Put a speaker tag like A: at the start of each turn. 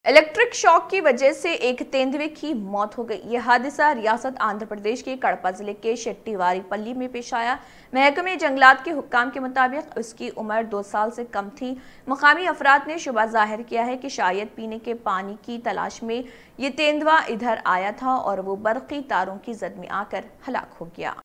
A: Electric shock की वजह से एक तेंदुए की मौत हो गई। यह हादसा रियासत आंध्र प्रदेश के कड़पा जिले के शेट्टीवारीपल्ली में पेश आया। महकमे जंगलात के हुक्काम के मुताबिक उसकी उम्र 2 साल से कम थी। मुकामी अफराद ने शुबा जाहिर किया है कि शायद पीने के पानी की तलाश में ये तेंदुआ इधर आया था और वो बरकी तारों की जद में आकर हलाक हो गया।